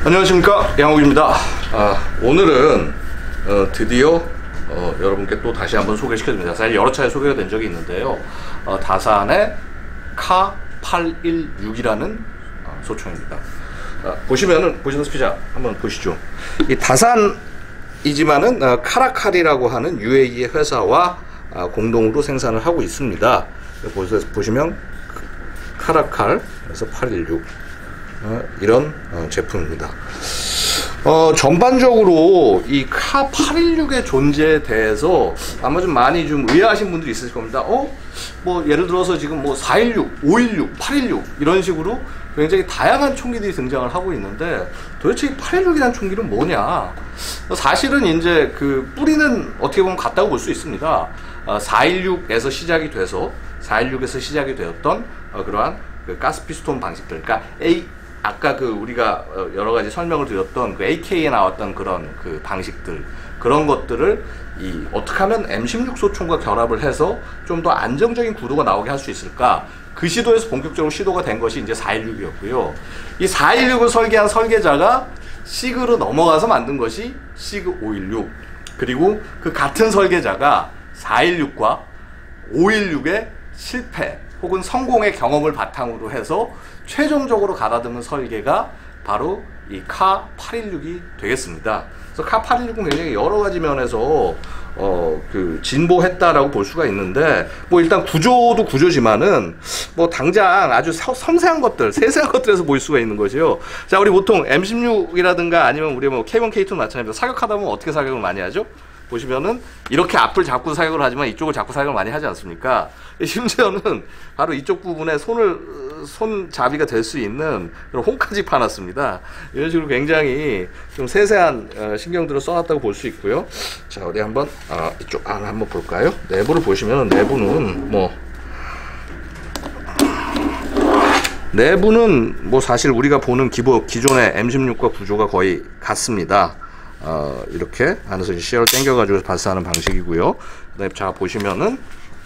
안녕하십니까, 양욱입니다. 오늘은 드디어 여러분께 또 다시 한번 소개시켜드립니다. 사실 여러 차례 소개가 된 적이 있는데요. 다산의 카816이라는 소총입니다. 보시다시피 한번 보시죠. 이 다산이지만은 카라칼이라고 하는 UAE의 회사와 공동으로 생산을 하고 있습니다. 보시면 카라칼, 그래서 816 이런 제품입니다. 전반적으로 이 카816의 존재에 대해서 아마 좀 많이 좀 의아하신 분들이 있으실 겁니다. 뭐 예를 들어서 지금 뭐 416, 516, 816 이런 식으로 굉장히 다양한 총기들이 등장을 하고 있는데 도대체 이 816이라는 총기는 뭐냐? 사실은 이제 그 뿌리는 어떻게 보면 같다고 볼 수 있습니다. 416에서 시작이 돼서 416에서 시작이 되었던 그러한 그 가스 피스톤 방식들, 그러니까 아까 그 우리가 여러 가지 설명을 드렸던 그 AK에 나왔던 그런 그 방식들, 그런 것들을 어떻게 하면 M16 소총과 결합을 해서 좀 더 안정적인 구도가 나오게 할 수 있을까? 그 시도에서 본격적으로 시도가 된 것이 이제 416이었고요. 이 416을 설계한 설계자가 시그로 넘어가서 만든 것이 시그 516. 그리고 그 같은 설계자가 416과 516의 실패 혹은 성공의 경험을 바탕으로 해서 최종적으로 가다듬은 설계가 바로 이 카816이 되겠습니다. 그래서 카816은 굉장히 여러 가지 면에서 그 진보했다라고 볼 수가 있는데, 뭐 일단 구조도 구조지만은 뭐 당장 아주 섬세한 것들, 세세한 것들에서 볼 수가 있는 것이요. 자, 우리 보통 M16이라든가 아니면 우리 뭐 K1, K2는 마찬가지로 사격하다 보면 어떻게 사격을 많이 하죠? 보시면은 이렇게 앞을 잡고 사격을 하지만 이쪽을 잡고 사격을 많이 하지 않습니까? 심지어는 바로 이쪽 부분에 손잡이가 될 수 있는 그런 홈까지 파놨습니다. 이런 식으로 굉장히 좀 세세한 신경들을 써놨다고 볼 수 있고요. 자, 어디 한번 이쪽 안을 한번 볼까요? 내부를 보시면 내부는 뭐 사실 우리가 보는 기존의 M16과 구조가 거의 같습니다. 이렇게 안에서 시야를 당겨가지고 발사하는 방식이고요. 그다음에 자 보시면은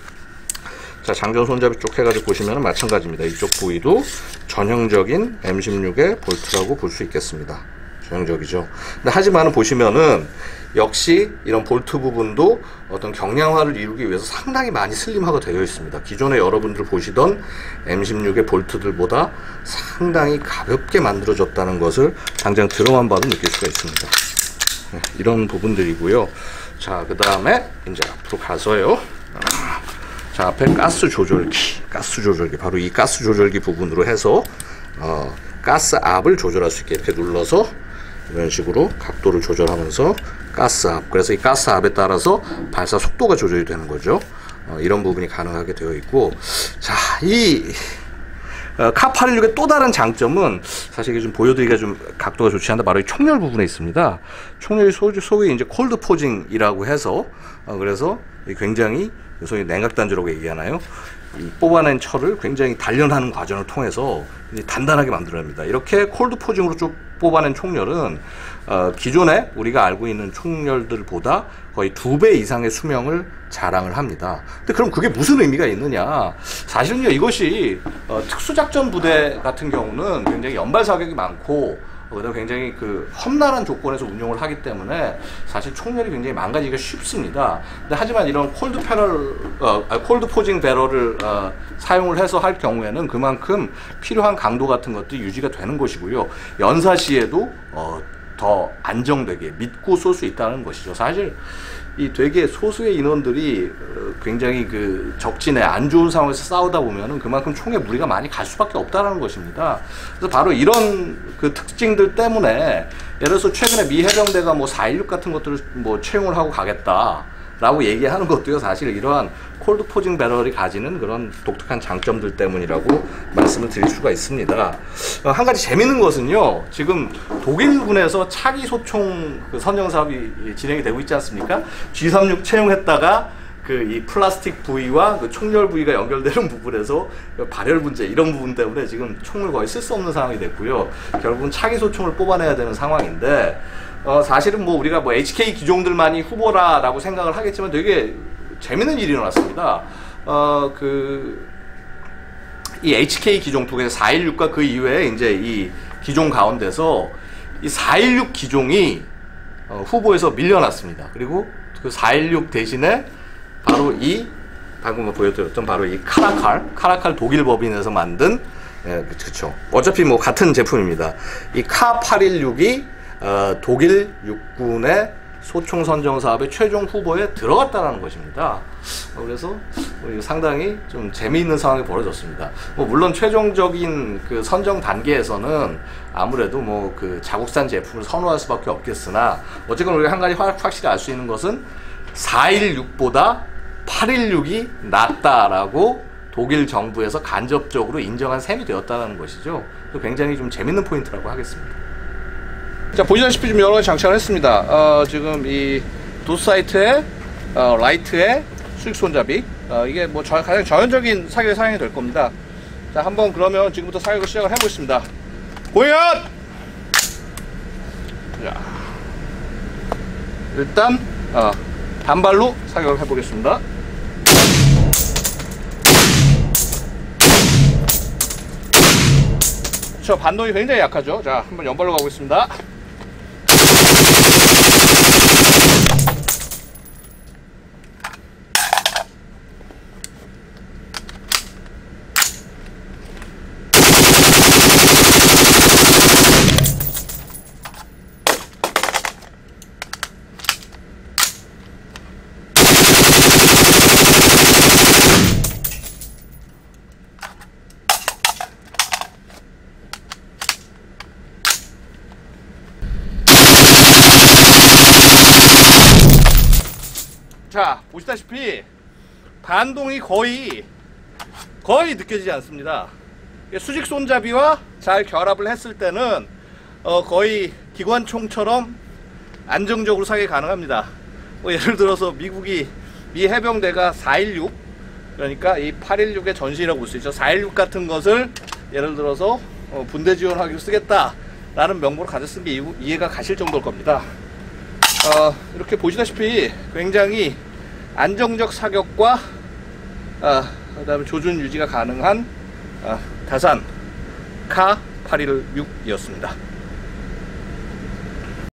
자 장전 손잡이 쪽 해가지고 보시면은 마찬가지입니다. 이쪽 부위도 전형적인 M16의 볼트라고 볼 수 있겠습니다. 전형적이죠. 근데 하지만은 보시면은 역시 이런 볼트 부분도 어떤 경량화를 이루기 위해서 상당히 많이 슬림화가 되어 있습니다. 기존에 여러분들 보시던 M16의 볼트들보다 상당히 가볍게 만들어졌다는 것을 당장 들어만 봐도 느낄 수가 있습니다. 이런 부분들이고요. 자, 그 다음에 이제 앞으로 가서요. 자, 앞에 가스 조절기, 바로 이 가스 조절기 부분으로 해서 가스 압을 조절할 수 있게 이렇게 눌러서 이런 식으로 각도를 조절하면서 가스 압, 그래서 이 가스 압에 따라서 발사 속도가 조절이 되는 거죠. 이런 부분이 가능하게 되어 있고, 자, 이 카816의 또 다른 장점은 사실 이게 좀 보여드리기가 좀 각도가 좋지 않은데 바로 이 총열 부분에 있습니다. 총열이 소위 이제 콜드 포징이라고 해서 그래서 굉장히 소위 냉각단지라고 얘기하나요? 이 뽑아낸 철을 굉장히 단련하는 과정을 통해서 단단하게 만들어냅니다. 이렇게 콜드 포징으로 쭉 뽑아낸 총열은 기존에 우리가 알고 있는 총열들보다 거의 2배 이상의 수명을 자랑을 합니다. 근데 그럼 그게 무슨 의미가 있느냐? 사실은요, 이것이 특수작전 부대 같은 경우는 굉장히 연발 사격이 많고 그다음에 굉장히 그 험난한 조건에서 운용을 하기 때문에 사실 총열이 굉장히 망가지기가 쉽습니다. 근데 하지만 이런 콜드 포징 배럴을 사용을 해서 할 경우에는 그만큼 필요한 강도 같은 것들이 유지가 되는 것이고요. 연사 시에도 더 안정되게 믿고 쏠 수 있다는 것이죠. 사실 이 되게 소수의 인원들이 굉장히 그 적진에 안 좋은 상황에서 싸우다 보면은 그만큼 총에 무리가 많이 갈 수밖에 없다라는 것입니다. 그래서 바로 이런 그 특징들 때문에 예를 들어서 최근에 미 해병대가 뭐 416 같은 것들을 뭐 채용을 하고 가겠다라고 얘기하는 것도요, 사실 이러한 콜드 포징 배럴이 가지는 그런 독특한 장점들 때문이라고 말씀을 드릴 수가 있습니다. 한 가지 재밌는 것은요, 지금 독일군에서 차기 소총 그 선정 사업이 진행이 되고 있지 않습니까? G36 채용했다가 그 이 플라스틱 부위와 그 총열 부위가 연결되는 부분에서 발열 문제, 이런 부분 때문에 지금 총을 거의 쓸 수 없는 상황이 됐고요. 결국은 차기 소총을 뽑아내야 되는 상황인데, 사실은 뭐 우리가 뭐 HK 기종들만이 후보라라고 생각을 하겠지만 되게 재밌는 일이 일어났습니다. 이 HK 기종 두 개, 416과 그 이외에 이제 이 기종 가운데서 이 416 기종이 후보에서 밀려났습니다. 그리고 그 416 대신에 바로 이 방금 보여드렸던 바로 이 카라칼 독일 법인에서 만든, 예, 그렇죠. 어차피 뭐 같은 제품입니다. 이 카 816이 독일 육군의 소총 선정 사업의 최종 후보에 들어갔다라는 것입니다. 그래서 상당히 좀 재미있는 상황이 벌어졌습니다. 물론 최종적인 그 선정 단계에서는 아무래도 뭐 그 자국산 제품을 선호할 수밖에 없겠으나, 어쨌건 우리가 한 가지 확실히 알 수 있는 것은 416보다 816이 낫다라고 독일 정부에서 간접적으로 인정한 셈이 되었다는 것이죠. 굉장히 좀 재밌는 포인트라고 하겠습니다. 자, 보시다시피 좀 여러 가지 장착을 했습니다. 지금 이 도스사이트의 라이트의 수직 손잡이, 이게 뭐 가장 전형적인 사격에 사용이 될 겁니다. 자, 한번 그러면 지금부터 사격을 시작을 해보겠습니다. 공연! 자, 일단 단발로 사격을 해보겠습니다. 저 반동이 굉장히 약하죠. 자, 한번 연발로 가보겠습니다. 자, 보시다시피 반동이 거의 느껴지지 않습니다. 수직 손잡이와 잘 결합을 했을 때는 거의 기관총처럼 안정적으로 사격이 가능합니다. 예를 들어서 미 해병대가 416, 그러니까 이 816의 전신이라고 볼 수 있죠. 416 같은 것을 예를 들어서 분대 지원하기 쓰겠다 라는 명목으로 가졌은 게 이해가 가실 정도일 겁니다. 이렇게 보시다시피 굉장히 안정적 사격과 그 다음에 조준 유지가 가능한 다산 카 816이었습니다.